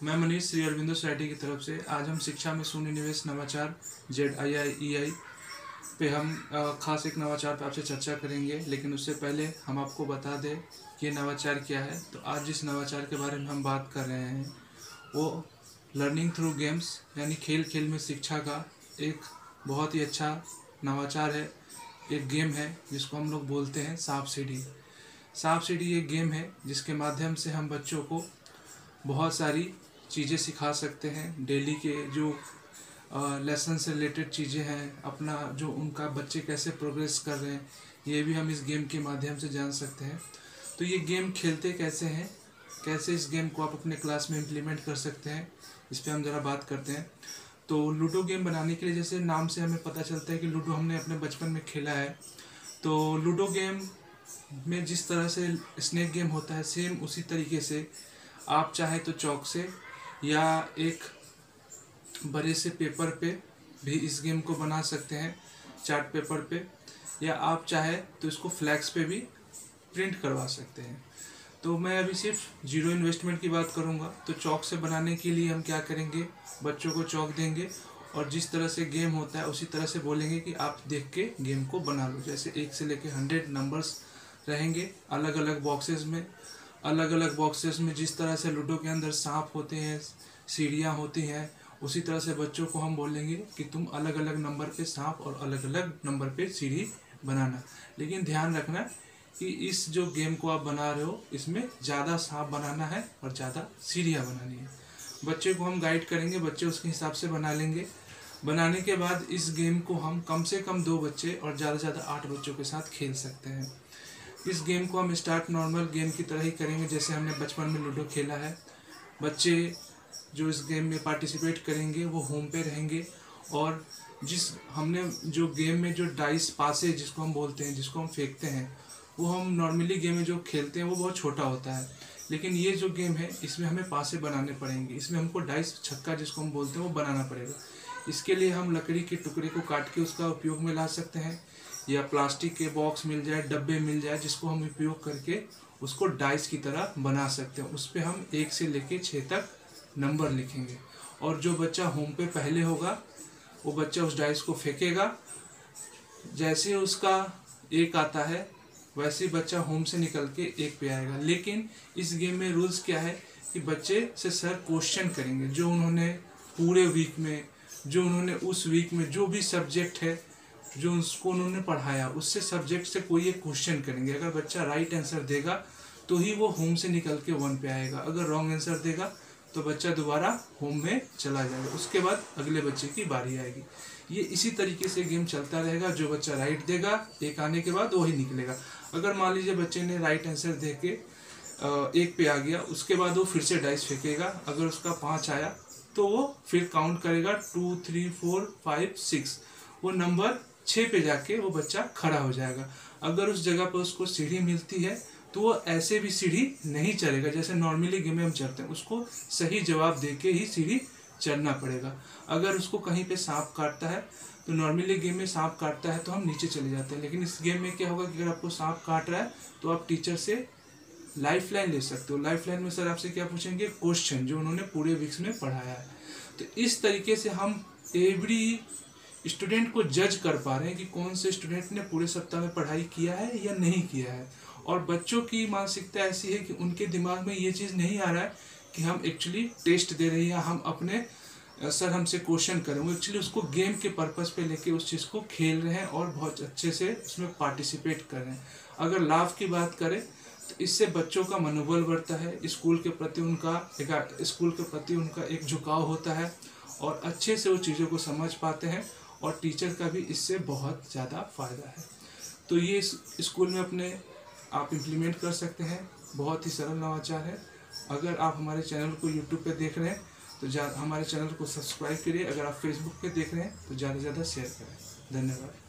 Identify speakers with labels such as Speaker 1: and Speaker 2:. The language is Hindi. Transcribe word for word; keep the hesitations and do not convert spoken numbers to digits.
Speaker 1: मैं मनीष श्री अरविंदो सोसाइटी की तरफ से आज हम शिक्षा में शून्य निवेश नवाचार जेड आई आई ई आई पे हम खास एक नवाचार पे आपसे चर्चा करेंगे। लेकिन उससे पहले हम आपको बता दें कि नवाचार क्या है। तो आज जिस नवाचार के बारे में हम बात कर रहे हैं वो लर्निंग थ्रू गेम्स यानी खेल खेल में शिक्षा का एक बहुत ही अच्छा नवाचार है। एक गेम है जिसको हम लोग बोलते हैं सांप सीढ़ी। सांप सीढ़ी एक गेम है जिसके माध्यम से हम बच्चों को बहुत सारी चीज़ें सिखा सकते हैं। डेली के जो लेसन से रिलेटेड चीज़ें हैं, अपना जो उनका बच्चे कैसे प्रोग्रेस कर रहे हैं, ये भी हम इस गेम के माध्यम से जान सकते हैं। तो ये गेम खेलते कैसे हैं, कैसे इस गेम को आप अपने क्लास में इम्प्लीमेंट कर सकते हैं, इस पर हम ज़रा बात करते हैं। तो लूडो गेम बनाने के लिए जैसे नाम से हमें पता चलता है कि लूडो हमने अपने बचपन में खेला है। तो लूडो गेम में जिस तरह से स्नेक गेम होता है, सेम उसी तरीके से आप चाहे तो चौक से या एक बड़े से पेपर पे भी इस गेम को बना सकते हैं, चार्ट पेपर पे, या आप चाहे तो इसको फ्लैक्स पे भी प्रिंट करवा सकते हैं। तो मैं अभी सिर्फ जीरो इन्वेस्टमेंट की बात करूंगा। तो चौक से बनाने के लिए हम क्या करेंगे, बच्चों को चौक देंगे और जिस तरह से गेम होता है उसी तरह से बोलेंगे कि आप देख के गेम को बना लो। जैसे एक से लेके हंड्रेड नंबर्स रहेंगे अलग अलग बॉक्सेस में। अलग अलग बॉक्सेस में जिस तरह से लूडो के अंदर सांप होते हैं, सीढ़ियाँ होती हैं, उसी तरह से बच्चों को हम बोलेंगे कि तुम अलग अलग नंबर पे सांप और अलग अलग नंबर पे सीढ़ी बनाना। लेकिन ध्यान रखना कि इस जो गेम को आप बना रहे हो इसमें ज़्यादा सांप बनाना है और ज़्यादा सीढ़ियाँ बनानी है। बच्चे को हम गाइड करेंगे, बच्चे उसके हिसाब से बना लेंगे। बनाने के बाद इस गेम को हम कम से कम दो बच्चे और ज़्यादा से ज़्यादा आठ बच्चों के साथ खेल सकते हैं। इस गेम को हम स्टार्ट नॉर्मल गेम की तरह ही करेंगे जैसे हमने बचपन में लूडो खेला है। बच्चे जो इस गेम में पार्टिसिपेट करेंगे वो होम पे रहेंगे और जिस हमने जो गेम में जो डाइस पासे जिसको हम बोलते हैं, जिसको हम फेंकते हैं, वो हम नॉर्मली गेम में जो खेलते हैं वो बहुत छोटा होता है। लेकिन ये जो गेम है इसमें हमें पासे बनाने पड़ेंगे। इसमें हमको डाइस छक्का जिसको हम बोलते हैं वो बनाना पड़ेगा। इसके लिए हम लकड़ी के टुकड़े को काट के उसका उपयोग में ला सकते हैं, या प्लास्टिक के बॉक्स मिल जाए, डब्बे मिल जाए, जिसको हम उपयोग करके उसको डाइस की तरह बना सकते हैं। उस पर हम एक से लेके छः तक नंबर लिखेंगे और जो बच्चा होम पे पहले होगा वो बच्चा उस डाइस को फेंकेगा। जैसे उसका एक आता है वैसे बच्चा होम से निकल के एक पे आएगा। लेकिन इस गेम में रूल्स क्या है कि बच्चे से सर क्वेश्चन करेंगे जो उन्होंने पूरे वीक में, जो उन्होंने उस वीक में जो भी सब्जेक्ट है जो उसको उन्होंने पढ़ाया उससे सब्जेक्ट से कोई एक क्वेश्चन करेंगे। अगर बच्चा राइट आंसर देगा तो ही वो होम से निकल के वन पे आएगा। अगर रॉन्ग आंसर देगा तो बच्चा दोबारा होम में चला जाएगा। उसके बाद अगले बच्चे की बारी आएगी। ये इसी तरीके से गेम चलता रहेगा। जो बच्चा राइट देगा एक आने के बाद वही निकलेगा। अगर मान लीजिए बच्चे ने राइट आंसर दे के एक पे आ गया, उसके बाद वो फिर से डाइस फेंकेगा। अगर उसका पाँच आया तो वो फिर काउंट करेगा two three four five six, वो नंबर छः पे जाके वो बच्चा खड़ा हो जाएगा। अगर उस जगह पर उसको सीढ़ी मिलती है तो वो ऐसे भी सीढ़ी नहीं चढ़ेगा जैसे नॉर्मली गेम में हम चढ़ते हैं, उसको सही जवाब देके ही सीढ़ी चढ़ना पड़ेगा। अगर उसको कहीं पे सांप काटता है तो नॉर्मली गेम में सांप काटता है तो हम नीचे चले जाते हैं। लेकिन इस गेम में क्या होगा कि अगर आपको सांप काट रहा है तो आप टीचर से लाइफ लाइन ले सकते हो। लाइफ लाइन में सर आपसे क्या पूछेंगे, क्वेश्चन जो उन्होंने पूरे वीक्स में पढ़ाया है। तो इस तरीके से हम एवरी स्टूडेंट को जज कर पा रहे हैं कि कौन से स्टूडेंट ने पूरे सप्ताह में पढ़ाई किया है या नहीं किया है। और बच्चों की मानसिकता ऐसी है कि उनके दिमाग में ये चीज़ नहीं आ रहा है कि हम एक्चुअली टेस्ट दे रहे हैं या हम अपने सर हमसे क्वेश्चन करें। वो एक्चुअली उसको गेम के पर्पस पे लेके उस चीज़ को खेल रहे हैं और बहुत अच्छे से उसमें पार्टिसिपेट कर रहे हैं। अगर लाभ की बात करें तो इससे बच्चों का मनोबल बढ़ता है, स्कूल के प्रति उनका एक स्कूल के प्रति उनका एक झुकाव होता है और अच्छे से वो चीज़ों को समझ पाते हैं और टीचर का भी इससे बहुत ज़्यादा फ़ायदा है। तो ये स्कूल में अपने आप इम्प्लीमेंट कर सकते हैं। बहुत ही सरल नवाचार है। अगर आप हमारे चैनल को यूट्यूब पे देख रहे हैं तो हमारे चैनल को सब्सक्राइब करिए। अगर आप फेसबुक पे देख रहे हैं तो ज़्यादा से ज़्यादा शेयर करें। धन्यवाद।